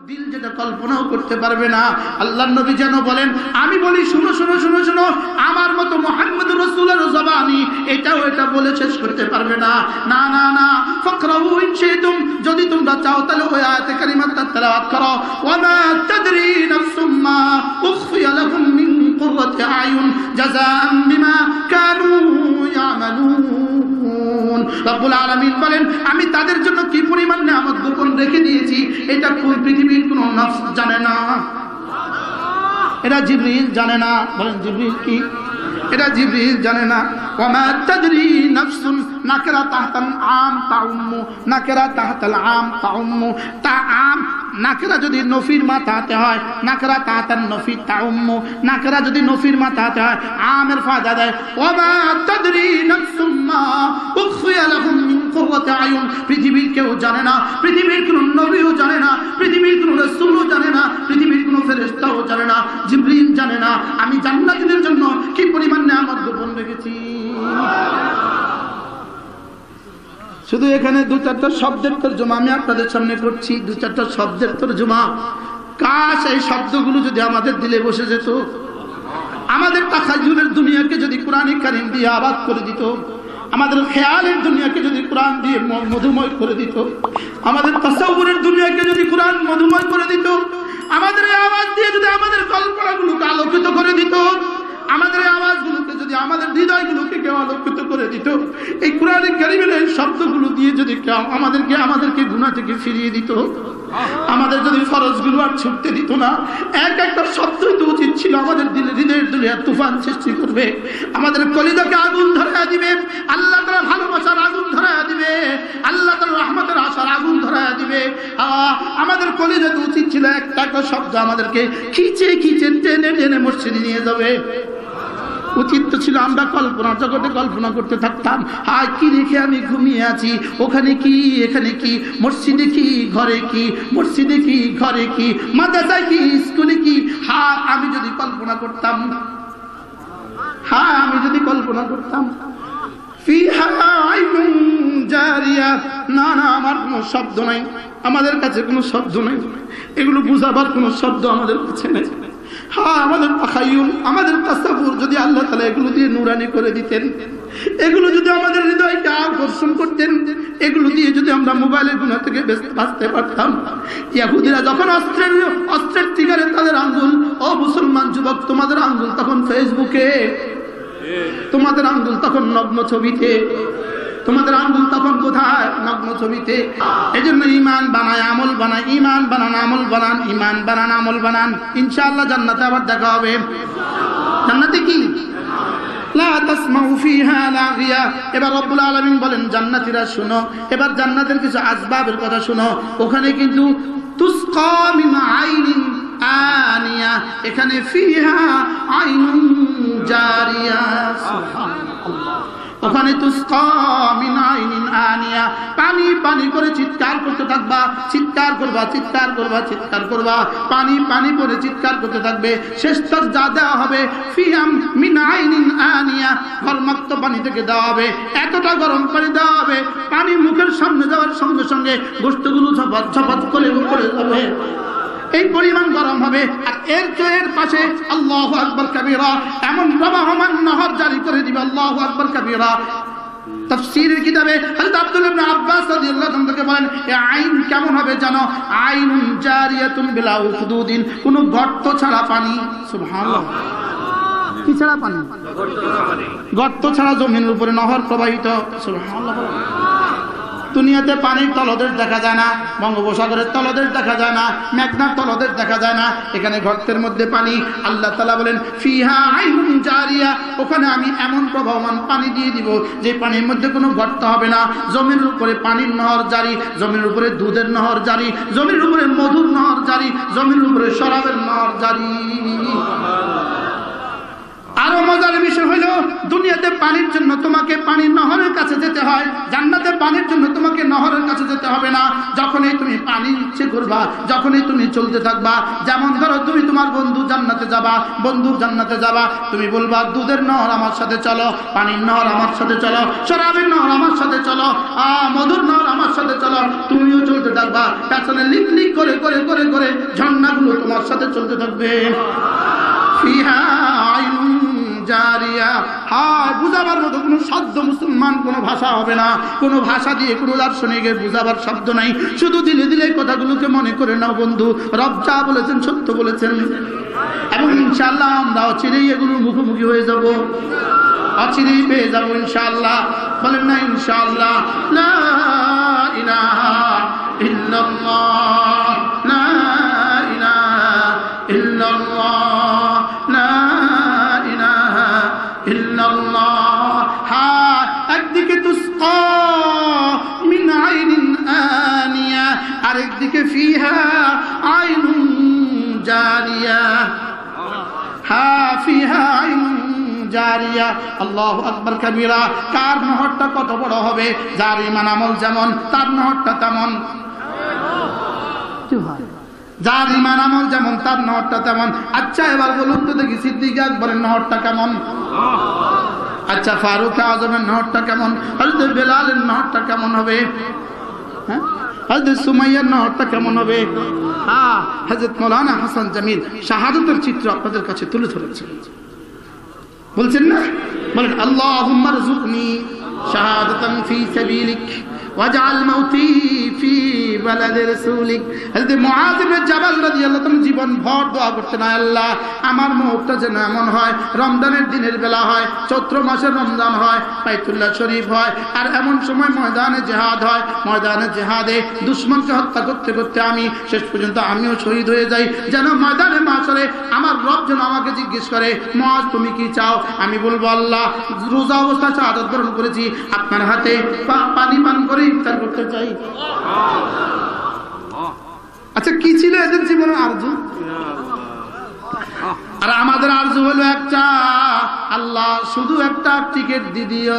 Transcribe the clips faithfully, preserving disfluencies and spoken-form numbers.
দিল যেটা কল্পনাও করতে পারবে না। আল্লাহর নবী যেন বলেন, আমি বলি শুনো শুনো শুনো শুনো, আমার মতো মুহাম্মদুর রাসূলের জবানি এটাও এটা বলে শেষ করতে পারবে না। না না না, ফাকরাউ ইন শিতুম, যদি তোমরা চাও তাহলে ওই আয়াতে কারিমাটা তেলাওয়াত করো। ওয়া মা তাদরি নাফসুম মা উখফিয়া লাহুম মিন কুররাতি আয়ুন জাযাআন বিমা কানু ইয়ামালুন। রব্বুল আলামিন বলেন, আমি তাদের জন্য কি পরিমাণ নিয়ামত গোপন রেখে দিয়েছি এটা কোন পৃথিবীর কোন নফস জানে না। এটা জিবরিল জানে না। বলেন জিবরিল কি? এটা জিবরিল জানে না। ওয়া মা তাদরি নাফসুন, নাকরা তাহতাল আম তাউম্মু, নাকরা তাহতাল আম তাউম্মু। তা আম নাকরা যদি নফির মাথাতে হয়, নাকরা তাহতান নফি তাউম্মু, নাকরা যদি নফির মাথাতে হয় আমের ফায়দা দেয়। ওয়া মা তাদরি নাফসুম মা উখফিয়া লাহুম মিন কুররাতি আয়ুন, পৃথিবীর কেউ জানে না, পৃথিবীর কোন নবীও জানে না, পৃথিবীর কোন রাসূলও জানে না, পৃথিবীর কোন ফেরেশতাও জানে না, জিবরিল জানে না আমি জান্নাতীদের জন্য কি পরিমাণ নিয়ামত গোপন রেখেছি। শুধু এখানে দু চারটা শব্দের তরজমা আমি আপনাদের সামনে করছি, দু চারটা শব্দের তরজমা। কাশ এই শব্দগুলো যদি আমাদের দিলে বসে যেত, আমাদের তাখায়ুলের দুনিয়াকে যদি কোরআন কারীম দিয়ে আবাদ করে দিত, আমাদের খেয়ালের দুনিয়াকে যদি কোরআন দিয়ে মধুময় করে দিত, আমাদের তাসাউরের দুনিয়াকে যদি কোরআন মধুময় করে দিত, আমাদের এই আওয়াজ দিয়ে যদি আমাদের কল্পনাগুলোকে আলোকিত করে দিত, আমাদের এই আওয়াজগুলোকে যদি আমাদের হৃদয়গুলোকে কেউ আলোকিত করে দিত, এই কোরআন কারীমের এই শব্দগুলো দিয়ে যদি কেউ আমাদেরকে আমাদেরকে গুনাহ থেকে ফিরিয়ে দিত, আমাদের যদি ফরজগুলো আর ছুটতে দিত না, এক একটা শব্দই তো উচিত ছিল আমাদের দিলে হৃদয়ের দুনিয়ার তুফান সৃষ্টি করবে, আমাদের কলিজাকে আগুন ধরায় দিবে, আল্লাহ তাআলার ভালোবাসার আগুন ধরায় দিবে, আল্লাহ তাআলার রহমতের আশার আগুন ধরায় দিবে। আমাদের কলিজাতে উচিত ছিল একটা একটা শব্দ আমাদেরকে খিচে খিচে টেনে টেনে মসজিদে নিয়ে যাবে। উচিত তো ছিল আমরা কল্পনার জগতে কল্পনা করতে থাকতাম, হায় কি রেখে আমি ঘুমিয়ে আছি, ওখানে কি এখানে কি, মসজিদে কি ঘরে কি, মসজিদে কি ঘরে কি, মাদ্রাসায় কি স্কুলে কি। হ্যাঁ আমি যদি কল্পনা করতাম, হ্যাঁ আমি যদি কল্পনা করতাম ফিহা আইনুন জারিয়া। না না, আমার কোনো শব্দ নাই, আমাদের কাছে কোনো শব্দ নাই, এগুলো বুঝাবার কোনো শব্দ আমাদের কাছে নেই। হ্যাঁ আমাদের তাখায়ুল, আমাদের তাসাব্বুর যদি আল্লাহ তাআলা এগুলো দিয়ে নূরানি করে দিতেন, এগুলো যদি আমাদের হৃদয়কে আকর্ষণ করতেন, এগুলো দিয়ে যদি আমরা মোবাইলের গুনাহ থেকে বাঁচতে পারতাম। ইহুদিরা যখন অস্ত্রের অস্ত্রের টিকারে তাদের আঙ্গুল, ও মুসলমান যুবক তোমাদের আঙ্গুল তখন ফেসবুকে, তোমাদের আঙ্গুল তখন নগ্ন ছবিতে, তোমাদের আঙ্গুল তখন কোথায়? নগ্ন ছবিতে। এই জন্য ইমান বানায় আমল বানায়, ইমান বানান আমল বানান, ইমান বানান আমল বানান, ইনশাআল্লাহ জান্নাতে আবার দেখা হবে। জান্নাতে কি লা তাসমাউ ফিহা লাগিয়া। এবার রব্বুল আলামিন বলেন জান্নাতীরা শুনো, এবার জান্নাতের কিছু আসবাবের কথা শুনো। ওখানে কিন্তু তুসকা মিন আইনিন আনিয়া, এখানে ফিহা আইনুন জারিয়া। সুবহানাল্লাহ। ওখানে তুসকা মিন আইনিন আনিয়া, পানি পানি করে চিৎকার করতে থাকবা, চিৎকার করবা চিৎকার করবা চিৎকার করবা, পানি পানি করে চিৎকার করতে থাকবে। শেষ তক যা দেওয়া হবে ফিহাম মিন আইনিন আনিয়া, গরমাক্ত পানি থেকে দেওয়া হবে, এতটা গরম পানি দেওয়া হবে, পানি মুখের সামনে যাওয়ার সঙ্গে সঙ্গে গোশতগুলো ঝপাত ঝপাত করে উপরে যাবে, এই পরিমাণ গরম হবে। আর এর এর পাশে আল্লাহু আকবার কাবীরা, এমন প্রবাহমান নহর জারি করে দিবে, আল্লাহু আকবার কাবীরা। তাফসীরের কিতাবে হযরত আব্দুল্লাহ ইবনে আব্বাস রাদিয়াল্লাহু আনহু থেকে বলেন, এই আইন কেমন হবে জানো? আইনুন জারিয়াতুন বিলা উখদুদিন, কোনো গর্ত ছাড়া পানি। সুবহানাল্লাহ। কি ছাড়া পানি? গর্ত ছাড়া জমিনের উপরে নহর প্রবাহিত। সুবহানাল্লাহ। দুনিয়াতে পানির তলদেশ দেখা যায় না, বঙ্গোপসাগরের তলদেশ দেখা যায় না, মেঘনার তলদেশ দেখা যায় না, এখানে গর্তের মধ্যে পানি। আল্লাহ তাআলা বলেন ফিহা আইনুন জারিয়া, ওখানে আমি এমন প্রবাহমান পানি দিয়ে দিব যে পানির মধ্যে কোনো গর্ত হবে না। জমিনের উপরে পানির নহর জারি, জমিনের উপরে দুধের নহর জারি, জমিনের উপরে মধুর নহর জারি, জমিনের উপরে শরাবের নহর জারি। আরো মজার বিষয় হলো, দুনিয়াতে পানির জন্য তোমাকে পানির নহরের কাছে যেতে হয়, জান্নাতে পানির জন্য তোমাকে নহরের কাছে যেতে হবে না। যখনই তুমি পানি ইচ্ছে করবা, যখনই তুমি চলতে থাকবা, যেমন ধরো তুমি তোমার বন্ধু জান্নাতে যাবা, বন্ধুর জান্নাতে যাবা, তুমি বলবা দুধের নহর আমার সাথে চলো, পানির নহর আমার সাথে চলো, শরাবের নহর আমার সাথে চলো, আ মধুর নহর আমার সাথে চলো, তুমিও চলতে থাকবা। পেছনে লিক লিক করে করে করে করে ঝর্ণাগুলো তোমার সাথে চলতে থাকবে। ফিহা আইনুন জারিয়া, হায় বুঝাবার মতো কোনো শব্দ মুসলমান কোনো ভাষা হবে না, কোনো ভাষা দিয়ে কোনো দার্শনিকের বুঝাবার শব্দ নাই। শুধু দিলে দিলে কথাগুলোকে মনে করে নাও বন্ধু, রব যা বলেছেন সত্য বলেছেন, এবং ইনশাআল্লাহ আমরা অচিরেই এগুলোর মুখোমুখি হয়ে যাব, অচিরেই পেয়ে যাবো ইনশাআল্লাহ। বলেন না ইনশাআল্লাহ। লা ইলাহা ইল্লাল্লাহ, লা ইলাহা ইল্লাল্লাহ, লা ইলাহা ইল্লাল্লাহ। হ্যাঁ, একদিকে তুসকা মিন আইনিন আনিয়া, আরেকদিকে ফিহা আইনুন জারিয়া। হ্যাঁ, ফিহা আইনুন জারিয়া। আল্লাহু আকবার কাবীরা। কার নহরটা কত বড় হবে, যার ঈমান আমল যেমন তার নহরটা তেমন। যার ঈমান আমল যেমন তার নহরটা তেমন। আচ্ছা এবার বলুন তো দেখি, সিদ্দিক আকবরের নহরটা কেমন? আচ্ছা ফারুক আজমের নহরটা কেমন? হযরত বেলালের নহরটা কেমন হবে? হ্যাঁ, হযরত সুমাইয়ার নহরটা কেমন হবে? হ্যাঁ, হযরত মাওলানা হাসান জামিল শাহাদাতের চিত্র আপনাদের কাছে তুলে ধরেছেন, বলছেন না? বলেন আল্লাহুম্মা রযুকনি শাহাদাতান ফি সাবিলিক ওয়াজআল মাউতি ফি বালাদি রাসূলিক। হযরত মুআয ইবনে জাবাল রাদিয়াল্লাহু তাআলা জীবন ভর দোয়া করতেন, আল্লাহ আমার মওতটা যেন এমন হয় রমজানের দিনের বেলা হয়, চৈত্র মাসের রমজান হয়, বাইতুল্লাহ শরীফ হয়, আর এমন সময় ময়দানে জিহাদ হয়, ময়দানে জিহাদে দুশমনকে হত্যা করতে করতে আমি শেষ পর্যন্ত আমিও শহীদ হয়ে যাই, যেন ময়দানে মাশরে আমার রব যেন আমাকে জিজ্ঞেস করে মুআয তুমি কি চাও? আমি বলবো আল্লাহ রোজা অবস্থা শাহাদাত বরণ করেছি, আপনার হাতে পানি পান করে ইফতার করতে চাই। আচ্ছা কি ছিল এদের জীবনের আরজু? আর আমাদের আরজু হলো একটা, আল্লাহ শুধু একটা টিকিট দিয়ে দিও,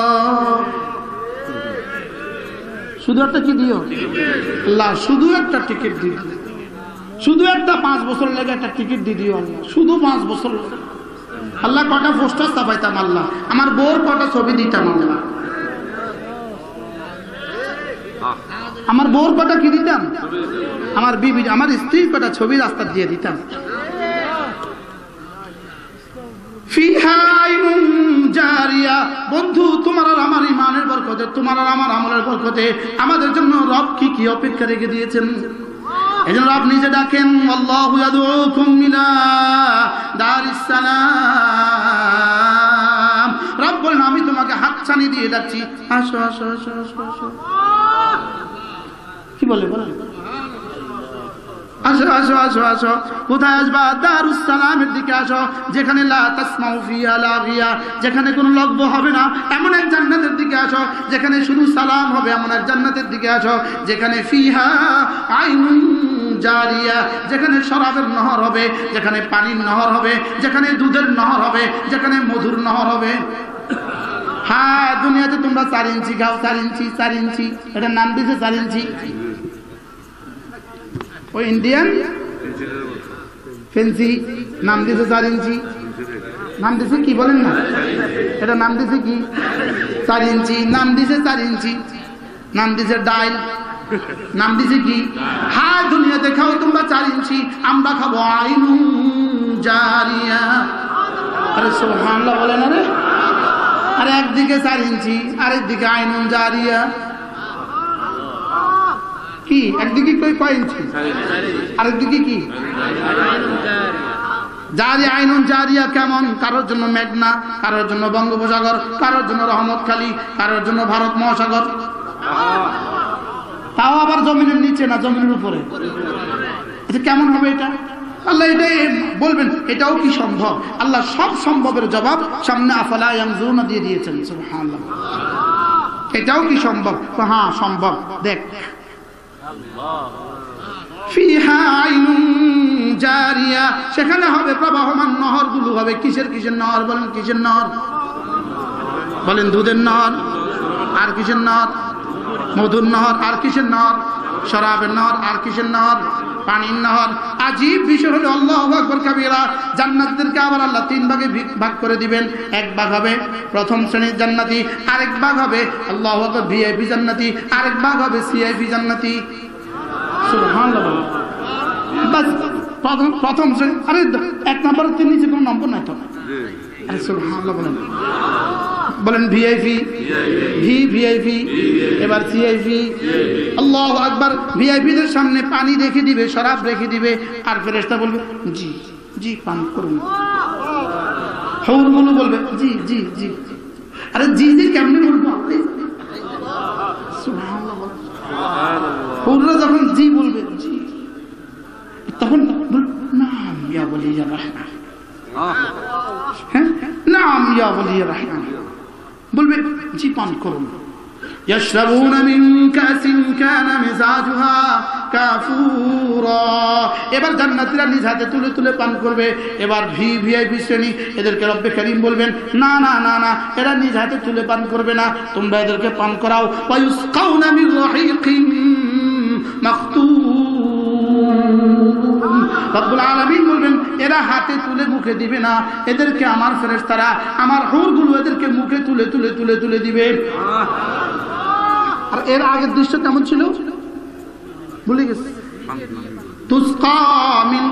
শুধু একটা কি দিও? আল্লাহ শুধু একটা টিকিট দিয়ে দিও, শুধু একটা পাঁচ বছর লেগে একটা টিকিট দিয়ে দিও আল্লাহ, শুধু পাঁচ বছর। আল্লাহ কটা পোস্টার ছাপাইতাম, আল্লাহ আমার বউর কটা ছবি দিতাম, আল্লাহ আমার বউর কটা কি দিতাম, আমার বিবি আমার স্ত্রীর কটা ছবি রাস্তা দিয়ে দিতাম। ফিহা আইনুন জারিয়া। বন্ধু তোমার আর আমার ঈমানের বরকতে, তোমার আর আমার আমলের বরকতে আমাদের জন্য রব কি কি অপেক্ষা রেখে দিয়েছেন। এজন্য রব নিজে ডাকেন, আল্লাহু ইয়াদউকুম ইলা দারিস সালাম। রব বলেন আমি তোমাকে হাতছানি দিয়ে ডাকছি, আসো আসো আসো আসো আসো। কি বলে বলেন? আসো আসো আসো আসো। কোথায় আসবা? দারুস সালামের দিকে আসো, যেখানে লা তাসমাউ ফিহা লাগিয়া, যেখানে কোনো লগ্ব হবে না, এমন এক জান্নাতের দিকে আসো, যেখানে শুধু সালাম হবে, এমন এক জান্নাতের দিকে আসো, যেখানে ফিহা আইনুন জারিয়া, যেখানে শরাবের নহর হবে, যেখানে পানির নহর হবে, যেখানে দুধের নহর হবে, যেখানে মধুর নহর হবে। হ্যাঁ, দুনিয়াতে তোমরা চার ইঞ্চি গাও, চার ইঞ্চি চার ইঞ্চি, এটার নাম দিয়েছে চার ইঞ্চি। ওই ইন্ডিয়ান ফেন্সি নাম দিয়েছে চার ইঞ্চি, নাম দিয়েছে কি বলেন না, এটা নাম দিয়েছে কি চার ইঞ্চি, নাম দিয়েছে চার ইঞ্চি, নাম দিয়েছে ডাইল, নাম দিয়েছে কি। হ্যাঁ, দুনিয়াতে খাও তোমরা চার ইঞ্চি, আমরা খাবো আইনুন জারিয়া। আরে সুবহানাল্লাহ বলেন। আরে আর একদিকে চার ইঞ্চি, আরেকদিকে আইনুন জারিয়া। কি একদিকে কই কয় ইঞ্চি, আরেকদিকে কি জারিয়া। আইনুন জারিয়া কেমন? কারোর জন্য মেঘনা, কারোর জন্য বঙ্গোপসাগর, কারোর জন্য রহমতখালী, কারোর জন্য ভারত মহাসাগর, তাও আবার জমিনের নিচে না, জমিনের উপরে। এটা কেমন হবে এটা? আল্লাহ এটাই বলবেন, এটাও কি সম্ভব? আল্লাহ সব সম্ভবের জবাব সামনে আফালা ইয়ানজুরুনা দিয়ে দিয়েছেন। সুবহানাল্লাহ, এটাও কি সম্ভব? হ্যাঁ সম্ভব। দেখ, ফিহা আইনুন জারিয়া, সেখানে হবে প্রবাহমান নহর গুলো হবে। কিসের কিসের নহর বলেন? কিসের নহর বলেন? দুধের নহর। আর কিসের নহর? মধুর নহর। আর কিসের নহর? শরাবের নহর। আর কিসের নহর? পানির নহর। আজীব বিষয় হলো আল্লাহু আকবার কাবীরা, জান্নাতীদেরকে আবার আল্লাহ তিন ভাগে ভাগ করে দিবেন। এক ভাগ হবে প্রথম শ্রেণীর জান্নাতি, আরেক ভাগ হবে আল্লাহু আকবার ভিআইপি জান্নাতি, আরেক ভাগ হবে সিআইপি জান্নাতি। সুবহানাল্লাহ। বাস প্রথম প্রথম শ্রেণী, আরে এক নম্বর তিন নিচে কোনো নম্বর নাই তো। আরে সুবহানাল্লাহ বলেন, বলেন ভিআইপি, ভি ভিআইপি, এবার সিআইপি। আল্লাহু আকবার। ভিআইপিদের সামনে পানি রেখে দিবে, শরাব রেখে দিবে, আর ফেরেশতা বলবে জি জি পান করুন। হুরগুলো বলবে জি জি জি। আরে জি জি কেমনে বলবো? সুবহানাল্লাহ বলেন। হুররা যখন জি বলবে জি, তখন নাম ইয়া ওয়ালিয়া রাহমান, হ্যাঁ নাম ইয়া ওয়ালিয়া রাহমান বলবে জি পান করুন। ইয়াশরাবুনা মিন কাসিন কানা মিজাজুহা কাফুরা। এবার জান্নাতীরা নিজ হাতে তুলে তুলে পান করবে। এবার ভি ভিআইপি শ্রেণী, এদেরকে রব্বে কারীম বলবেন না না না না, এরা নিজ হাতে তুলে পান করবে না, তোমরা এদেরকে পান করাও। ওয়ায়ুসকাউনা মির রাহিকিন মাখতুম। রব্বুল আলামিন বলবেন এরা হাতে তুলে মুখে দিবে না, এদেরকে আমার ফেরেশতারা, আমার হুরগুলো এদেরকে মুখে তুলে তুলে তুলে তুলে দিবে। আর এর আগের দৃশ্য কেমন ছিল ভুলে গেছে? তুসকা মিন,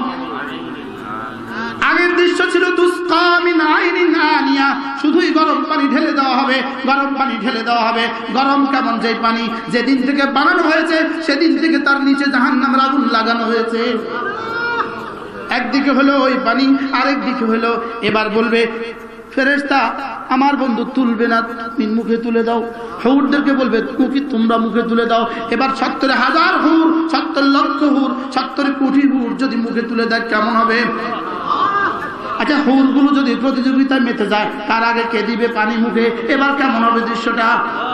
আগের দৃশ্য ছিল তুসকা মিন আইনিন আনিয়া, শুধুই গরম পানি ঢেলে দেওয়া হবে, গরম পানি ঢেলে দেওয়া হবে। গরম কেমন? যে পানি যেদিন থেকে বানানো হয়েছে সেদিন থেকে তার নিচে জাহান্নামের আগুন লাগানো হয়েছে। একদিকে হলো ওই পানি, আরেক দিকে হলো, এবার বলবে ফেরেশতা আমার বন্ধু তুলবে না, তুমি মুখে তুলে দাও। হুরদেরকে বলবে মুখে তোমরা মুখে তুলে দাও। এবার সত্তর হাজার হুর, সত্তর লক্ষ হুর, সত্তর কোটি হুর যদি মুখে তুলে দেয় কেমন হবে? আচ্ছা হুরগুলো যদি প্রতিযোগিতায় মেতে যায়, তার আগে কে দিবে পানি মুখে, এবার কেমন হবে দৃশ্যটা?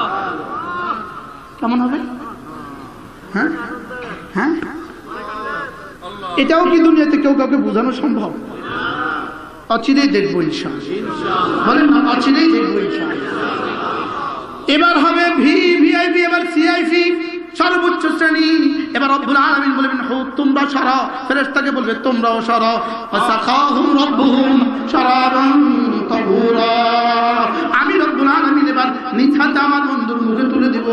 কেমন হবে? হ্যাঁ হ্যাঁ, এটাও কি দুনিয়াতে কেউ কাউকে বোঝানো সম্ভব? অচিরেই দেখবো ইনশাআল্লাহ, বলেন না অচিরেই দেখবো ইনশাআল্লাহ। এবার হবে ভি ভিআইপি, এবার সিআইপি সর্বোচ্চ শ্রেণী। এবার রব্বুল আলামিন বলবেন হুর তোমরা সরাও, ফেরেশতাকে বলবে তোমরাও সরাও। ফাসাকাহুম রাব্বুহুম শারাবান তাহুরা। আমি রব্বুল আলামিন এবার নিজ হাতে আমার বন্ধুর মুখে তুলে দিব।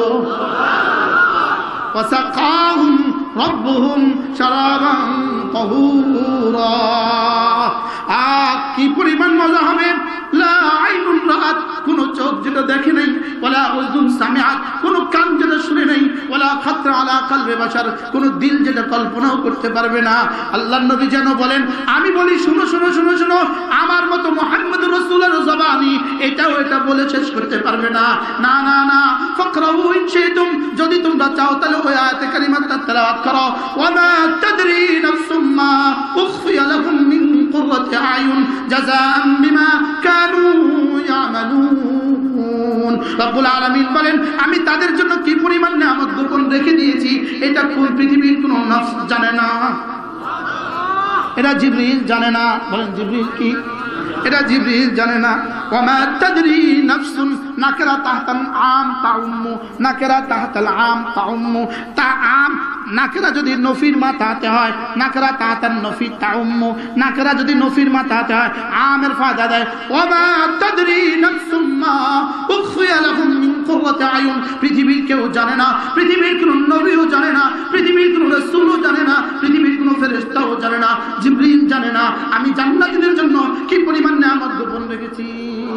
ফাসাকাহুম রাব্বুহুম শারাবান তাহুরা। আহ কি পরিমাণ মজা হবে! লা আইনুন রাআত, কোন চোখ যেটা দেখে নাই, ওয়ালা উযুন সামিআত, কোন কান যেটা শুনে নাই, ওয়ালা খাতরা আলা কলবে বাশার, কোন দিল যেটা কল্পনাও করতে পারবে না। আল্লাহর নবী যেন বলেন, আমি বলি শুনো শুনো শুনো শুনো, আমার মতো মুহাম্মদুর রাসূলুল্লাহর জবানি এটাও এটা বলে শেষ করতে পারবে না। না না না, ফাকরাউ ইন শিতুম, যদি তোমরা চাও তাহলে ওই আয়াতে কারিমাতটা তেলাওয়াত করো। ওয়া মা তাদরি নাফসুম মা উখফিয়া লাহুম মিন কুররাতি আয়ুন জাযাআন বিমা কানু ইয়ামালুন। রব্বুল আলামিন বলেন আমি তাদের জন্য কি পরিমাণ নিয়ামত গোপন রেখে দিয়েছি, এটা কোন পৃথিবীর কোন নফস জানে না, এটা জিবরিল জানে না। বলেন জিবরিল কি? এটা জিবরিল জানে না। ওয়ামা তাদরি নাফসুন, নাকিরা তাহতাল আম তাউম্মু, নাকিরা তাহতাল আম তাউম্মু। তা আম নাকিরা যদি নফির মাথাতে হয়, নাকিরা তাহতান নফি তাউম্মু, নাকিরা যদি নফির মাথাতে হয় আমের ফায়দা দেয়। ওয়ামা তাদরি নাফসুম মা উখফিয়া লাহুম মিন কুররাতি আয়ুন, পৃথিবীর কেউ জানে না, পৃথিবীর কোন নবীও জানে না, পৃথিবীর কোন রাসূলও জানে না, পৃথিবীর কোন ফেরেশতাও জানে না, জিবরিল জানে না আমি জান্নাতীদের জন্য কি পরিমাণ নিয়ামত গোপন রেখেছি।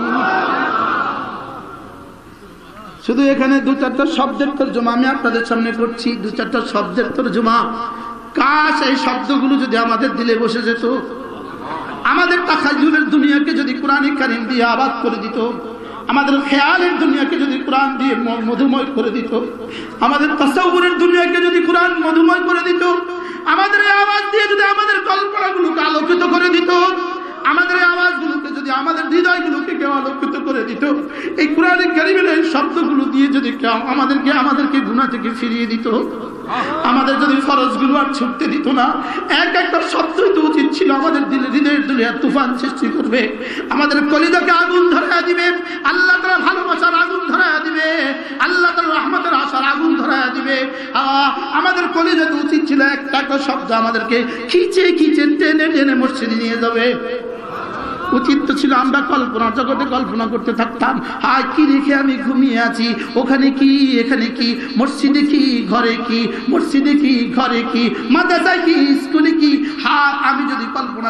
শুধু এখানে দু চারটা শব্দের তরজমা আমি আপনাদের সামনে করছি, দু চারটা শব্দের তরজমা। কাশ এই শব্দগুলো যদি আমাদের দিলে বসে যেত, আমাদের তাখায়্যুলের দুনিয়াকে যদি কোরআনে কারীম দিয়ে আবাদ করে দিত, আমাদের খেয়ালের দুনিয়াকে যদি কোরআন দিয়ে মধুময় করে দিত, আমাদের তাসাউরের দুনিয়াকে যদি কোরআন মধুময় করে দিত, আমাদের এই আওয়াজ দিয়ে যদি আমাদের কল্পনাগুলোকে আলোকিত করে দিত, আমাদের এই আওয়াজগুলোকে যদি আমাদের হৃদয়গুলোকে কেউ আলোকিত করে দিত, এই কোরআনে কারীমের এই শব্দগুলো দিয়ে যদি কেউ আমাদেরকে আমাদেরকে গুনাহ থেকে ফিরিয়ে দিত, আমাদের যদি ফরজগুলো আর ছুটতে দিত না, এক একটা শব্দই তো উচিত ছিল আমাদের দিলে হৃদয়ের দুনিয়া তুফান সৃষ্টি করবে, আমাদের কলিজাকে আগুন ধরায়া দিবে, আল্লাহ তাআলা ভালোবাসার আগুন ধরায়া দিবে, আল্লাহ তাআলা রহমতের আশার আগুন ধরায়া দিবে। আমাদের কলিজাতে উচিত ছিল একটা একটা শব্দ আমাদেরকে খিচে খিচে টেনে টেনে মসজিদে নিয়ে যাবে। উচিত তো ছিল আমরা কল্পনা জগতে কল্পনা করতে থাকতাম, হায় কি রেখে আমি ঘুমিয়ে আছি, ওখানে কি এখানে কি, মসজিদে কি ঘরে কি, মসজিদে কি ঘরে কি, মাদ্রাসায় কি স্কুলে কি। হা আমি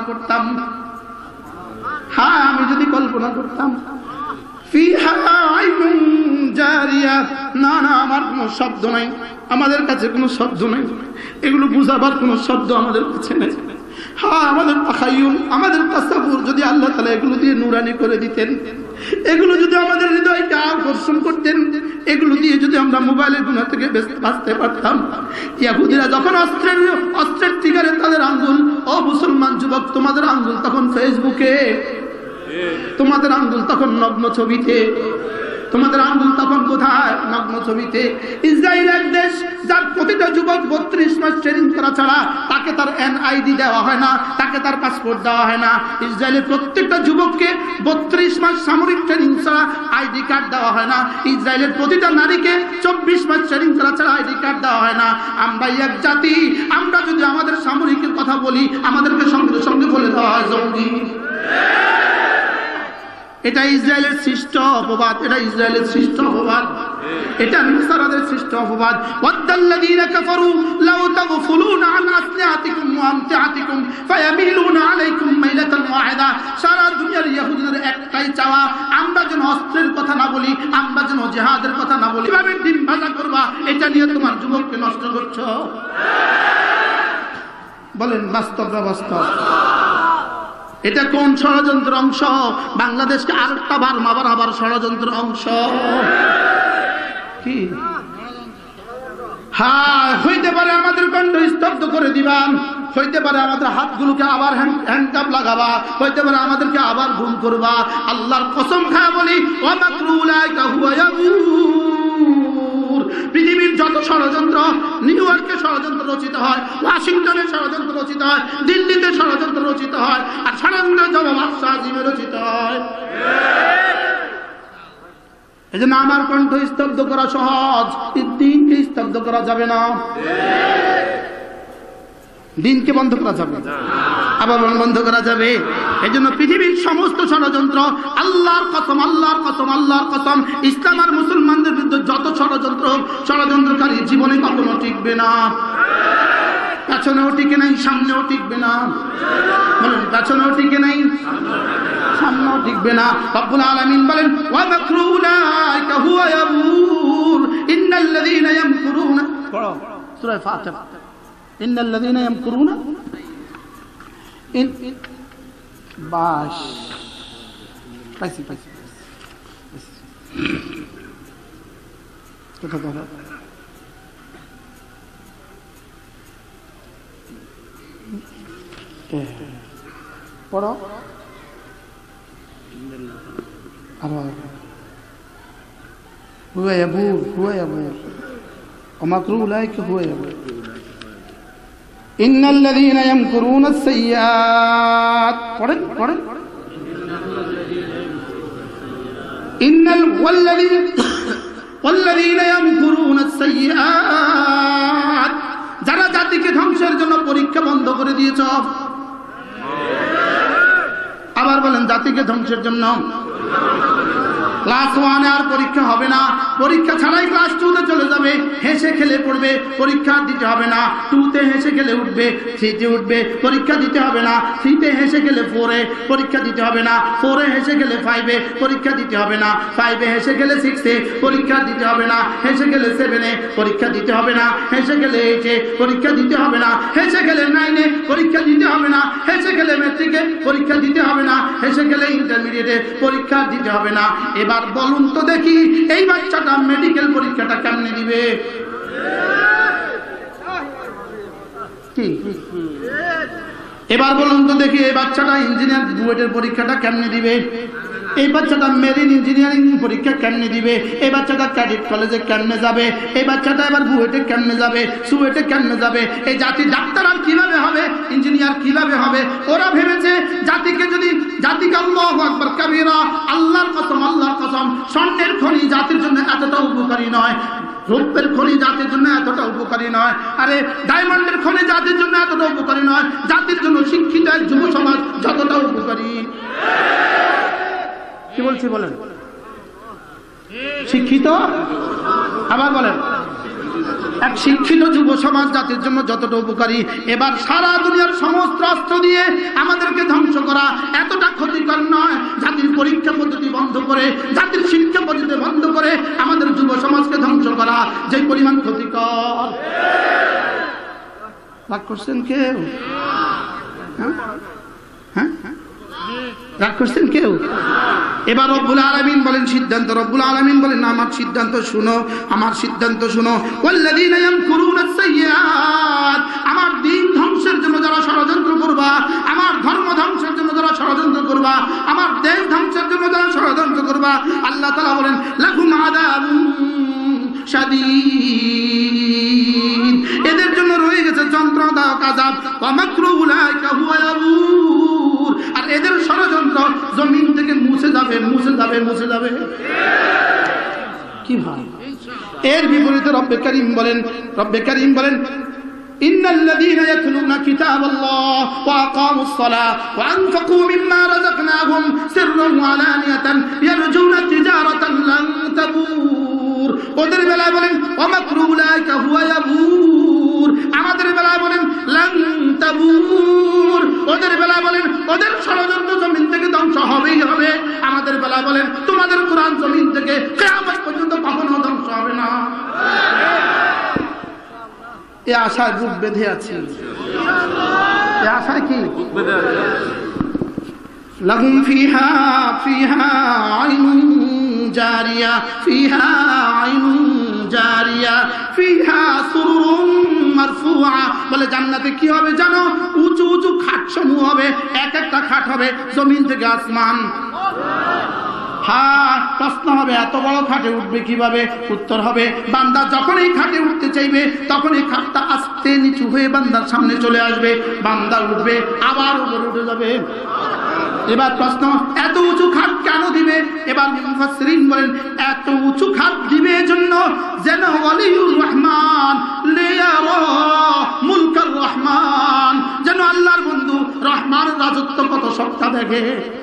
করতাম, হ্যাঁ আমি যদি কল্পনা করতাম, ফিহা আইনুন জারিয়া, না না আমার কোনো শব্দ নাই, আমাদের কাছে কোনো শব্দ নাই, এগুলো বুঝাবার কোনো শব্দ আমাদের কাছে নেই। হ্যাঁ আমাদের তাখায়ুল, আমাদের তাসাব্বুর যদি আল্লাহ তাআলা এগুলো দিয়ে নুরানি করে দিতেন, এগুলো যদি আমাদের হৃদয়কে আকর্ষণ করতেন, এগুলো দিয়ে যদি আমরা মোবাইলের গুনাহ থেকে বাঁচতে পারতাম। ইহুদিরা যখন অস্ত্রের অস্ত্রের টিকারে তাদের আঙ্গুল, ও মুসলমান যুবক তোমাদের আঙ্গুল তখন ফেসবুকে, তোমাদের আঙ্গুল তখন নগ্ন ছবিতে, তোমাদের আঙ্গুল তখন কোথায়? নগ্ন ছবিতে। ইসরায়েল এক দেশ যার প্রতিটা যুবক বত্রিশ মাস ট্রেনিং করা ছাড়া তাকে তার এনআইডি দেওয়া হয় না, তাকে তার পাসপোর্ট দেওয়া হয় না। ইসরায়েলের প্রত্যেকটা যুবককে বত্রিশ মাস সামরিক ট্রেনিং ছাড়া আইডি কার্ড দেওয়া হয় না। ইসরায়েলের প্রতিটা নারীকে চব্বিশ মাস ট্রেনিং করা ছাড়া আইডি কার্ড দেওয়া হয় না। আমরা এক জাতি, আমরা যদি আমাদের সামরিকের কথা বলি আমাদেরকে সঙ্গে সঙ্গে বলে দেওয়া হয় জঙ্গি। এটা ইসরায়েলের সৃষ্ট অপবাদ, এটা ইসরায়েলের সৃষ্ট অপবাদ, এটা নাসারাদের সৃষ্ট অপবাদ। ওয়াদাল্লাযীনা কাফারু লাউ তাগফুলুনা আন আসলিহাতিকুম ওয়া আমতিআতিকুম ফায়ামিলুনা আলাইকুম মাইলাতান ওয়াহিদা। সারা দুনিয়ার ইহুদিদের একটাই চাওয়া, আমরা যেন অস্ত্রের কথা না বলি, আমরা যেন জিহাদের কথা না বলি। কিভাবে দিন ভাষা করবা এটা নিয়ে তোমার যুবককে নষ্ট করছো। বলেন বাস্তব বাস্তব এটা কোন ষড়যন্ত্র অংশ? বাংলাদেশকে আরেকটা বার মাবার আবার ষড়যন্ত্র অংশ কি? হ্যাঁ হইতে পারে আমাদের কণ্ঠ স্তব্ধ করে দিবান, হইতে পারে আমাদের হাতগুলোকে আবার হ্যান্ডকাপ লাগাবা, হইতে পারে আমাদেরকে আবার গুম করবা। আল্লাহর কসম খায় বলি ওয়া মাকরু উলাইকা হুয়া ইয়াবুর। পৃথিবীর যত ষড়যন্ত্র, নিউ ইয়র্কে ষড়যন্ত্র রচিত হয়, ওয়াশিংটনে ষড়যন্ত্র রচিত হয়, দিল্লিতে ষড়যন্ত্র রচিত হয়, আর ষড়যন্ত্রের জবাব বাদশাহজিমে রচিত হয়। এই জন্য আমার কণ্ঠ স্তব্ধ করা সহজ, দিনকে স্তব্ধ করা যাবে না, দিনকে বন্ধ করা যাবে, আবার বন্ধ করা যাবে। এই জন্য পৃথিবীর সমস্ত ষড়যন্ত্র, আল্লাহর কসম আল্লাহর কসম আল্লাহর কসম, ইসলাম আর মুসলমানদের বিরুদ্ধে যত ষড়যন্ত্র, ষড়যন্ত্রকারী জীবনে কখনো টিকবে না। পেছনেও টিকে নাই, সামনেও টিকবে না। বলেন পেছনেও টিকে নাই, সামনেও টিকবে না। রব্বুল আলামিন বলেন ওয়া মাকরু উলাইকা হুয়া ইয়াবুর ইন্নাল্লাযীনা ইয়ামকুরুনা, পড়ো সূরা ফাতিহা, ইন্নাল্লাযীনা ইয়ামকুরুনা ইন বাশ পাইছি পাইছি কথা বলো। পড়ো আবার হুয়া ইয়াবুর হুয়া ইয়াবুর ওয়া মাকরু উলাইকা হুয়া ইয়াবুর ইন্নাল্লাযীনা ইয়ামকুরুনা আস-সাইয়্যাত। পড়েন পড়েন ইন্নাল ওয়াল্লাযীনা ওয়াল্লাযীনা ইয়ামকুরুনা আস-সাইয়্যাত। যারা জাতিকে ধ্বংসের জন্য পরীক্ষা বন্ধ করে দিয়েছ, আবার বলেন জাতিকে ধ্বংসের জন্য। ক্লাস ওয়ানে আর পরীক্ষা হবে না, পরীক্ষা ছাড়াই ক্লাস টু তে চলে যাবে, হেসে খেলে পড়বে, পরীক্ষা দিতে হবে না। টু তে হেসে খেলে উঠবে, থ্রিতে উঠবে, পরীক্ষা দিতে হবে না। থ্রিতে হেসে খেলে ফোরে, পরীক্ষা দিতে হবে না। ফোরে হেসে খেলে ফাইভে, পরীক্ষা দিতে হবে না। ফাইভে হেসে খেলে সিক্সে, পরীক্ষা দিতে হবে না। হেসে খেলে সেভেনে, পরীক্ষা দিতে হবে না। হেসে খেলে এইটে, পরীক্ষা দিতে হবে না। হেসে খেলে নাইনে, পরীক্ষা দিতে হবে না। হেসে খেলে ম্যাট্রিকে, পরীক্ষা দিতে হবে না। হেসে খেলে ইন্টারমিডিয়েটে, পরীক্ষা দিতে হবে না। এবার বলুন তো দেখি এই বাচ্চাটা মেডিকেল পরীক্ষাটা কেমনে দিবে? এবার বলুন তো দেখি এই বাচ্চাটা ইঞ্জিনিয়ার বুয়েটের পরীক্ষাটা কেমনে দিবে? এই বাচ্চাটা মেরিন ইঞ্জিনিয়ারিং পরীক্ষা কেমনে দিবে? এই বাচ্চাটা ক্যাডেট কলেজে কেমনে যাবে? এই বাচ্চাটা এবার বুয়েটে কেমনে যাবে? সুয়েটে কেমনে যাবে? এই জাতি ডাক্তার আর কিভাবে হবে? ইঞ্জিনিয়ার কিভাবে হবে? ওরা ভেবেছে জাতিকে যদি জাতিকে আল্লাহু আকবার কাবীরা, আল্লাহর কসম আল্লাহর কসম, স্বর্ণের খনি জাতির জন্য এতটা উপকারী নয়, রৌপ্যের খনি জাতির জন্য এতটা উপকারী নয়, আরে ডায়মন্ডের খনি জাতির জন্য এতটা উপকারী নয়, জাতির জন্য শিক্ষিত এক যুব সমাজ যতটা উপকারী। কি বলছি বলেন? শিক্ষিত, আবার বলেন এক শিক্ষিত যুব সমাজ জাতির জন্য যতটা উপকারী, এবার সারা দুনিয়ার সমস্ত রাষ্ট্র দিয়ে আমাদেরকে ধ্বংস করা এতটা ক্ষতিকর নয়। জাতির পরীক্ষা পদ্ধতি বন্ধ করে, জাতির শিক্ষা পদ্ধতি বন্ধ করে আমাদের যুব সমাজকে ধ্বংস করা যে পরিমাণ ক্ষতিকর। রাগ করছেন কেউ? হ্যাঁ, রাগ করছেন কেউ? এবার রব্বুল আলামিন বলেন সিদ্ধান্ত, রব্বুল আলামিন বলেন আমার সিদ্ধান্ত শুনো, আমার সিদ্ধান্ত শুনো। ওয়াল্লাযীনা ইয়ামকুরুনা আস-সাইয়্যাত, আমার দ্বীন ধ্বংসের জন্য যারা ষড়যন্ত্র করবা, আমার ধর্ম ধ্বংসের জন্য যারা ষড়যন্ত্র করবা, আমার দেশ ধ্বংসের জন্য যারা ষড়যন্ত্র করবা, আল্লাহ তাআলা বলেন লাহুম আযাবুন শাদীদ, এদের জন্য রয়ে গেছে যন্ত্রণাদায়ক আযাব। ওয়া মাকরু উলাইকা হুয়া ইয়াবুর, আর এদের ষড়যন্ত্র জমিন থেকে মুছে যাবে, মুছে যাবে, মুছে যাবে। কি ভাই? এর বিপরীতে রব্বে কারীম বলেন, রব্বে কারীম বলেন ইন্নাল্লাযীনা ইয়াতলুনা কিতাবাল্লাহ ওয়া আকামুস সালাহ ওয়া আনফাকু মিম্মা রাযাকনাহুম সিররান ওয়া আলানিয়াতান ইয়ারজুনা তিজারাতান লান তাবুর, ওদের বেলায় বলেন ওয়া মাকরু উলাইকা হুয়া ইয়াবুর, আমাদের বেলায় বলেন লান তাবুর, ওদের বেলায় বলেন ওদের ষড়যন্ত্র জমিন থেকে ধ্বংস হবেই হবে, আমাদের বেলায় বলেন তোমাদের কোরআন জমিন থেকে কিয়ামত পর্যন্ত কখনো ধ্বংস হবে না। এই আশায় বুক বেঁধে আছে, এই আশায় কি লাহুম ফিহা ফিহা আইনুন জারিয়া ফিহা আইনুন জারিয়া ফিহা সুরুরুম মারফুআ, বলে জান্নাতে কি হবে জানো? উঁচু উঁচু খাট সমূহ হবে, এক একটা খাট হবে জমিন থেকে আসমান। হ্যাঁ, প্রশ্ন হবে এত বড় খাটে উঠবে কিভাবে? উত্তর হবে বান্দা যখন এই খাটে উঠতে চাইবে তখন এই খাটটা আস্তে নিচু হয়ে বান্দার সামনে চলে আসবে, বান্দা উঠবে আবার উপরে উঠে যাবে। এবার প্রশ্ন, এত উঁচু খাট কেন দিবে? এবার মুফাসসিরিন বলেন এত উঁচু খাট দিবে জন্য যেন ওয়ালিউর রহমান লিয়ারা মুলকার রহমান, যেন আল্লাহর বন্ধু রহমানের রাজত্ব কত সত্তা দেখে।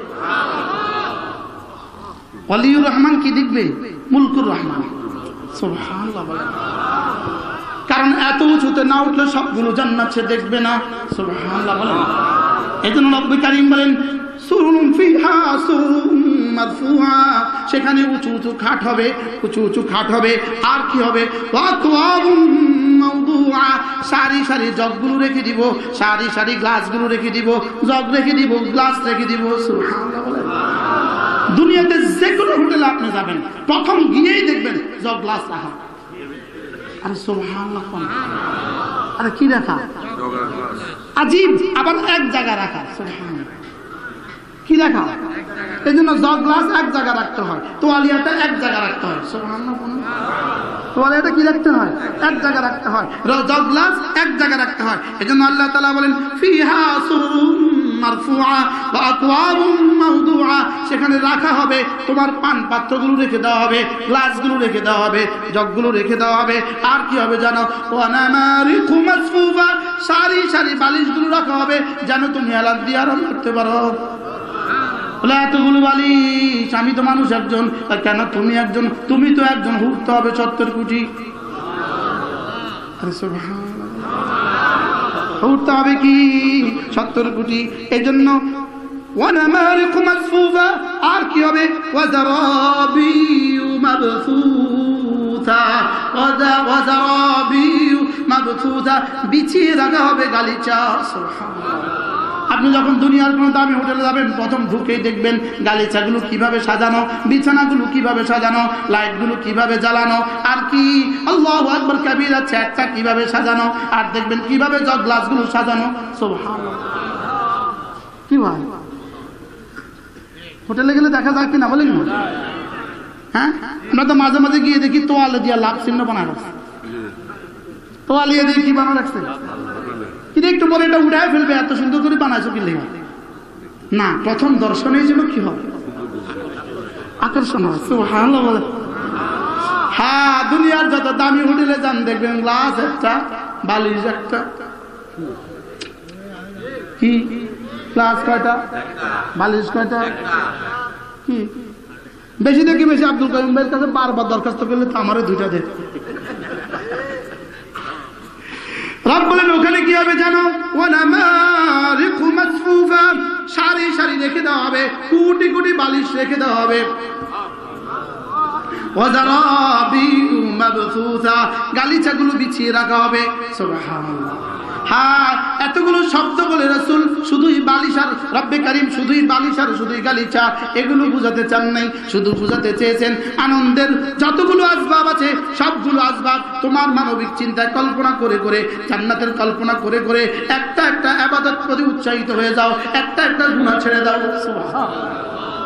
ওয়ালিউর রহমান কি দেখবে? মুলকুর রহমান। সুবহানাল্লাহ। কারণ এত উঁচুতে না উঠলে সবগুলো জান্নাত সে দেখবে না। সুবহানাল্লাহ বলেন। এজন্য রব্বুল কারীম বলেন সুরুরুম ফিহা সুরুরুম মারফুআ, সেখানে উঁচু উঁচু খাট হবে, উঁচু উঁচু খাট হবে, আর কি হবে? ওয়াকওয়াবুম মাওদুআ, সারি সারি জগগুলো রেখে দিব, সারি সারি গ্লাসগুলো রেখে দিব, জগ রেখে দিব, গ্লাস রেখে দিব। সুবহানাল্লাহ বলেন। দুনিয়াতে যে কোনো হোটেলে আপনি যাবেন প্রথম গিয়েই দেখবেন জগ গ্লাস রাখা। আরে সুবহানাল্লাহ, আরে কি রাখা? আজীব। আবার এক জায়গায় রাখা। সুবহানাল্লাহ, কি রাখা? এই জন্য জগ গ্লাস এক জায়গায় রাখতে হয়, তোয়ালিয়াটা এক জায়গায় রাখতে হয়। সুবহানাল্লাহ, তোয়ালিয়াটা কি রাখতে হয়? এক জায়গায় রাখতে হয়, জগ গ্লাস এক জায়গায় রাখতে হয়। এই জন্য আল্লাহ তাআলা বলেন ফিহা সুরুরুম মারফুআ ওয়া আকওয়াবুম মাওদুআ, সেখানে রাখা হবে তোমার পান পাত্রগুলো রেখে দেওয়া হবে, গ্লাসগুলো রেখে দেওয়া হবে, জগগুলো রেখে দেওয়া হবে, আর কি হবে জানো? ওয়া নামারিকু মাসফুফা, সারি সারি বালিশগুলো রাখা হবে যেন তুমি আলাদা দিয়ে আরাম করতে পারো। এতগুলো বালিশ, আমি তো মানুষ একজন, কেন তুমি একজন? তুমি তো একজন, উঠতে হবে সত্তর কোটি। উঠতে হবে কি সত্তর কোটি। এই জন্য আর কি হবে? বিছিয়ে রাখা হবে গালিচা। আপনি যখন দুনিয়ার কোনো দামি হোটেলে যাবেন প্রথম ঢুকেই দেখবেন গালিচাগুলো কিভাবে সাজানো, বিছানাগুলো কিভাবে সাজানো, লাইটগুলো কিভাবে জ্বালানো, আর কি আল্লাহু আকবার কাবীরা চেয়ারটা কিভাবে সাজানো, আর দেখবেন কিভাবে জগ গ্লাসগুলো সাজানো। সুবহানাল্লাহ। কি ভাই, হোটেলে গেলে দেখা যায় কিনা বলেন? হ্যাঁ, আমরা তো মাঝে মাঝে গিয়ে দেখি তোয়ালে দিয়া লাভ চিহ্ন বানায় রাখছে, তোয়ালিয়ে দিয়ে কি বানা রাখছে, কিন্তু একটু পরে এটা উঠায় ফেলবে, এত সুন্দর করে বানাইছো কি লেগে না, প্রথম দর্শনে যেন কি হবে? আকর্ষণ হয়। সুবহানাল্লাহ বলে। হ্যাঁ, দুনিয়ার যত দামি হোটেলে যান দেখবেন গ্লাস একটা, বালিশ একটা, কি গ্লাস কয়টা, বালিশ কয়টা, কি বেশি দেখি বেশি। আব্দুল কাইয়ুম ভাইয়ের কাছে বারবার দরখাস্ত করলে তো আমারও দুইটা দে, বলেন ওখানে কি হবে জানো? ওয়ানামারিকু মাসফুফা, সারি সারি রেখে দেওয়া হবে, কোটি কোটি বালিশ রেখে দেওয়া হবে। ওয়াজারাবিউ মাবসুসা, গালিচাগুলো বিছিয়ে রাখা হবে। সুবহানাল্লাহ। হ্যাঁ, এতগুলো শব্দ বলে রাসূল শুধুই বালিশ আর রব্বে কারীম শুধুই বালিশ আর শুধুই গালিচা এগুলো বুঝাতে চান নাই, শুধু বুঝাতে চেয়েছেন আনন্দের যতগুলো আসবাব আছে সবগুলো আসবাব তোমার মানবিক চিন্তায় কল্পনা করে করে, জান্নাতের কল্পনা করে করে একটা একটা ইবাদত প্রতি উৎসাহিত হয়ে যাও, একটা একটা গুনাহ ছেড়ে দাও। সুবহানাল্লাহ।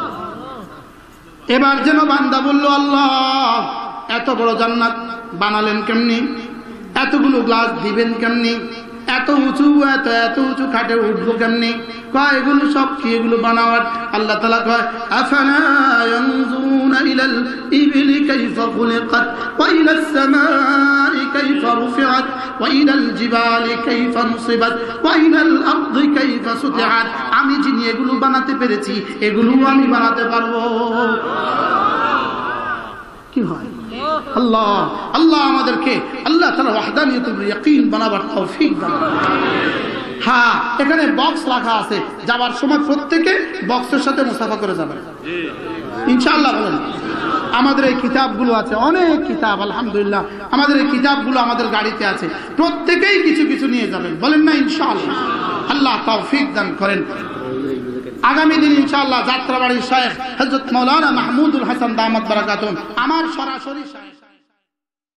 এবার যেন বান্দা বলল, আল্লাহ এত বড় জান্নাত বানালেন কেমনি, এতগুলো গ্লাস দিবেন কেমনি, এত উঁচু এত এত উঁচু খাটে উঠবো কেমনি? কয় এগুলো সব কি, এগুলো বানাওয়ার। আল্লাহ তাআলা কয় আফালা ইয়ানজুরুনা ইলাল ইবলি কাইফা খুলিকাত ওয়া ইলাস সামাই কাইফা রুফিআত ওয়া ইলাল জিবালি কাইফা নুসিবাত ওয়া ইলাল আরদি কাইফা সুতিহাত। আমি যিনি এগুলো বানাতে পেরেছি এগুলো আমি বানাতে পারবো। কি হয়? আল্লাহ আল্লাহ আমাদেরকে আল্লাহ তাআলা ওয়াহদানিয়াতুল ইয়াকিন বানাবার তৌফিক দান করুন। হ্যাঁ, এখানে বক্স রাখা আছে, যাবার সময় প্রত্যেকে বক্সের সাথে মুসাফা করে যাবেন ইনশাআল্লাহ। বলেন আমাদের এই কিতাবগুলো আছে, অনেক কিতাব আলহামদুলিল্লাহ, আমাদের এই কিতাবগুলো আমাদের গাড়িতে আছে, প্রত্যেকেই কিছু কিছু নিয়ে যাবেন। বলেন না ইনশাআল্লাহ? আল্লাহ তৌফিক দান করেন। আগামী দিন ইনশাআল্লাহ যাত্রাবাড়ির শাইখ হযরত মাওলানা মাহমুদুল হাসান দামাত বারাকাতুহু আমার সরাসরি